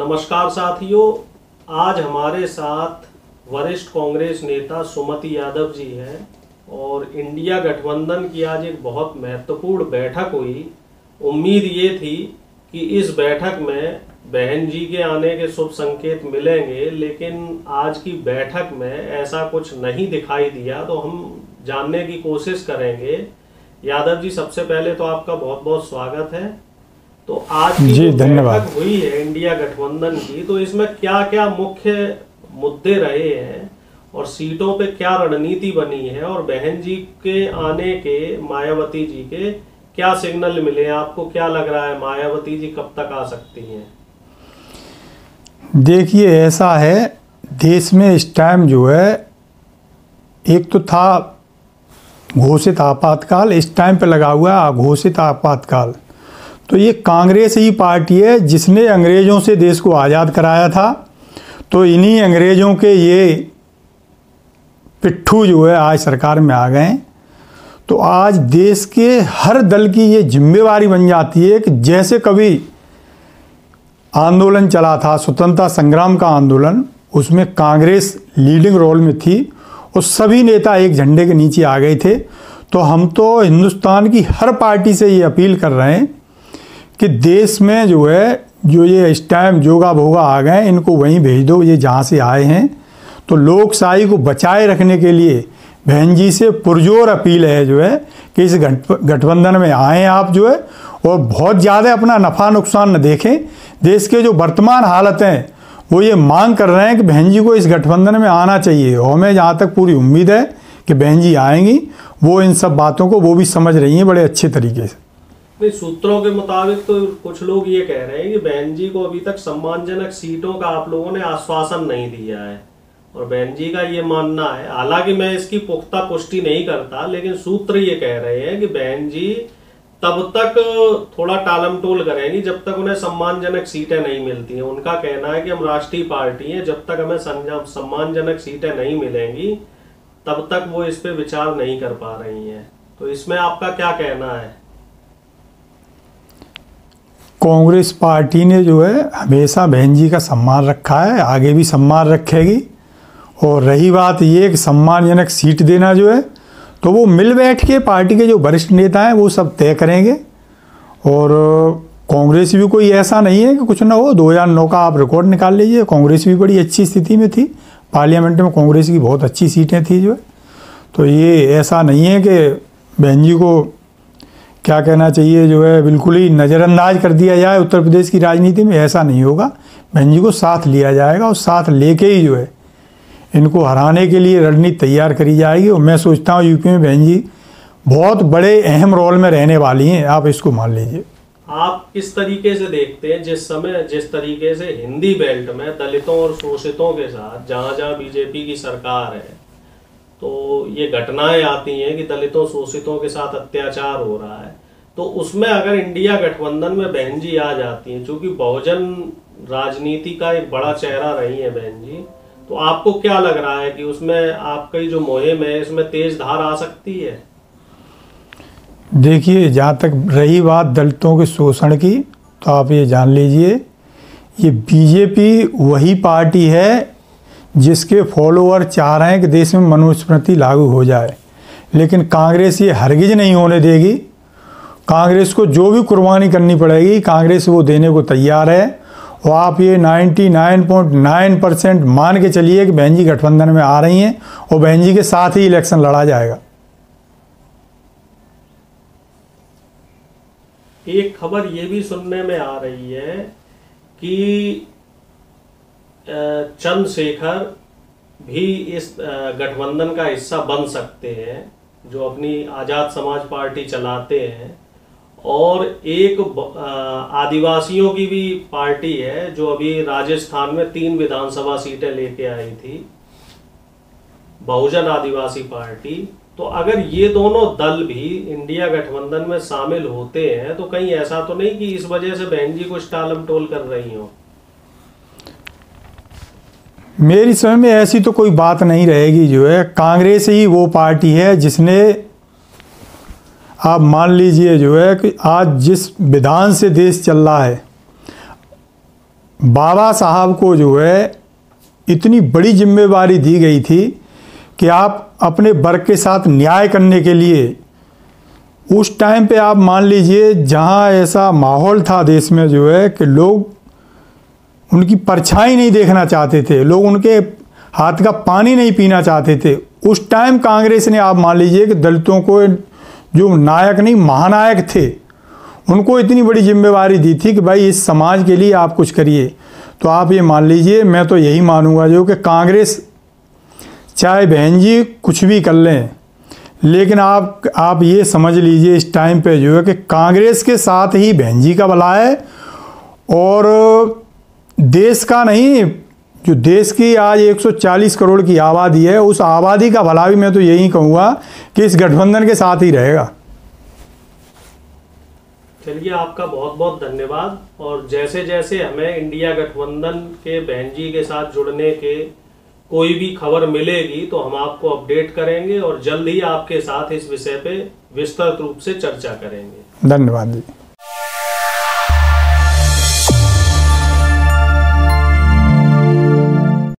नमस्कार साथियों, आज हमारे साथ वरिष्ठ कांग्रेस नेता सुमति यादव जी हैं और इंडिया गठबंधन की आज एक बहुत महत्वपूर्ण बैठक हुई। उम्मीद ये थी कि इस बैठक में बहन जी के आने के शुभ संकेत मिलेंगे, लेकिन आज की बैठक में ऐसा कुछ नहीं दिखाई दिया। तो हम जानने की कोशिश करेंगे। यादव जी, सबसे पहले तो आपका बहुत बहुत स्वागत है। तो आज की जो बैठक हुई है इंडिया गठबंधन की, तो इसमें क्या क्या मुख्य मुद्दे रहे हैं और सीटों पे क्या रणनीति बनी है, और बहन जी के आने के, मायावती जी के क्या सिग्नल मिले? आपको क्या लग रहा है, मायावती जी कब तक आ सकती हैं? देखिए, ऐसा है, देश में इस टाइम जो है, एक तो था घोषित आपातकाल, इस टाइम पे लगा हुआ है अघोषित आपातकाल। तो ये कांग्रेस ही पार्टी है जिसने अंग्रेज़ों से देश को आज़ाद कराया था। तो इन्हीं अंग्रेज़ों के ये पिट्ठू जो है आज सरकार में आ गए। तो आज देश के हर दल की ये जिम्मेवारी बन जाती है कि जैसे कभी आंदोलन चला था, स्वतंत्रता संग्राम का आंदोलन, उसमें कांग्रेस लीडिंग रोल में थी और सभी नेता एक झंडे के नीचे आ गए थे। तो हम तो हिंदुस्तान की हर पार्टी से ये अपील कर रहे हैं कि देश में जो है, जो ये इस टाइम जोगा भोगा आ गए, इनको वहीं भेज दो ये जहाँ से आए हैं। तो लोकशाही को बचाए रखने के लिए बहन जी से पुरजोर अपील है जो है कि इस गठबंधन में आएँ आप जो है, और बहुत ज़्यादा अपना नफ़ा नुकसान न देखें। देश के जो वर्तमान हालत हैं वो ये मांग कर रहे हैं कि बहन जी को इस गठबंधन में आना चाहिए, और हमें जहाँ तक पूरी उम्मीद है कि बहन जी आएंगी। वो इन सब बातों को वो भी समझ रही हैं बड़े अच्छे तरीके से। नहीं, सूत्रों के मुताबिक तो कुछ लोग ये कह रहे हैं कि बहन जी को अभी तक सम्मानजनक सीटों का आप लोगों ने आश्वासन नहीं दिया है, और बहन जी का ये मानना है, हालांकि मैं इसकी पुख्ता पुष्टि नहीं करता, लेकिन सूत्र ये कह रहे हैं कि बहन जी तब तक थोड़ा टालमटोल करेंगी जब तक उन्हें सम्मानजनक सीटें नहीं मिलती हैं। उनका कहना है कि हम राष्ट्रीय पार्टी हैं, जब तक हमें सम्मानजनक सीटें नहीं मिलेंगी तब तक वो इस पे विचार नहीं कर पा रही हैं। तो इसमें आपका क्या कहना है? कांग्रेस पार्टी ने जो है हमेशा बहन जी का सम्मान रखा है, आगे भी सम्मान रखेगी। और रही बात ये कि सम्मानजनक सीट देना जो है, तो वो मिल बैठ के पार्टी के जो वरिष्ठ नेता हैं वो सब तय करेंगे। और कांग्रेस भी कोई ऐसा नहीं है कि कुछ ना हो। 2009 का आप रिकॉर्ड निकाल लीजिए, कांग्रेस भी बड़ी अच्छी स्थिति में थी, पार्लियामेंट में कांग्रेस की बहुत अच्छी सीटें थी जो है। तो ये ऐसा नहीं है कि बहन जी को क्या कहना चाहिए जो है बिल्कुल ही नज़रअंदाज कर दिया जाए उत्तर प्रदेश की राजनीति में, ऐसा नहीं होगा। बहन जी को साथ लिया जाएगा और साथ लेके ही जो है इनको हराने के लिए रणनीति तैयार करी जाएगी। और मैं सोचता हूँ यूपी में बहन जी बहुत बड़े अहम रोल में रहने वाली हैं, आप इसको मान लीजिए। आप किस तरीके से देखते हैं, जिस तरीके से हिंदी बेल्ट में दलितों और शोषितों के साथ जहाँ जहाँ बीजेपी की सरकार है, तो ये घटनाएं आती हैं कि दलितों शोषितों के साथ अत्याचार हो रहा है, तो उसमें अगर इंडिया गठबंधन में बहन जी आ जाती हैं, चूंकि बहुजन राजनीति का एक बड़ा चेहरा रही है बहन जी, तो आपको क्या लग रहा है कि उसमें आपकी जो मुहिम है इसमें तेज धार आ सकती है? देखिए, जहाँ तक रही बात दलितों के शोषण की, तो आप ये जान लीजिए, ये बीजेपी वही पार्टी है जिसके फॉलोअर चाह रहे हैं कि देश में मनुस्मृति लागू हो जाए, लेकिन कांग्रेस ये हरगिज नहीं होने देगी। कांग्रेस को जो भी कुर्बानी करनी पड़ेगी कांग्रेस वो देने को तैयार है। और आप ये 99.9% मान के चलिए कि बहन जी गठबंधन में आ रही हैं और बहन जी के साथ ही इलेक्शन लड़ा जाएगा। एक खबर ये भी सुनने में आ रही है कि चंद्रशेखर भी इस गठबंधन का हिस्सा बन सकते हैं, जो अपनी आजाद समाज पार्टी चलाते हैं, और एक आदिवासियों की भी पार्टी है जो अभी राजस्थान में 3 विधानसभा सीटें लेके आई थी, बहुजन आदिवासी पार्टी। तो अगर ये दोनों दल भी इंडिया गठबंधन में शामिल होते हैं, तो कहीं ऐसा तो नहीं कि इस वजह से बहन जी को टालमटोल कर रही हो? मेरी समझ में ऐसी तो कोई बात नहीं रहेगी। जो है कांग्रेस ही वो पार्टी है जिसने, आप मान लीजिए जो है कि आज जिस विधान से देश चल रहा है, बाबा साहब को जो है इतनी बड़ी जिम्मेवारी दी गई थी कि आप अपने वर्ग के साथ न्याय करने के लिए उस टाइम पे आप मान लीजिए जहां ऐसा माहौल था देश में जो है कि लोग उनकी परछाई नहीं देखना चाहते थे, लोग उनके हाथ का पानी नहीं पीना चाहते थे, उस टाइम कांग्रेस ने आप मान लीजिए कि दलितों को जो नायक नहीं महानायक थे उनको इतनी बड़ी जिम्मेवारी दी थी कि भाई इस समाज के लिए आप कुछ करिए। तो आप ये मान लीजिए, मैं तो यही मानूंगा जो कि कांग्रेस चाहे बहन जी कुछ भी कर लें, लेकिन आप ये समझ लीजिए इस टाइम पे जो है कि कांग्रेस के साथ ही बहन जी का भला है और देश का नहीं, जो देश की आज 140 करोड़ की आबादी है उस आबादी का भला भी मैं तो यही कहूँगा कि इस गठबंधन के साथ ही रहेगा। चलिए, आपका बहुत बहुत धन्यवाद। और जैसे जैसे हमें इंडिया गठबंधन के बहन जी के साथ जुड़ने के कोई भी खबर मिलेगी तो हम आपको अपडेट करेंगे और जल्द ही आपके साथ इस विषय पे विस्तृत रूप से चर्चा करेंगे। धन्यवाद जी।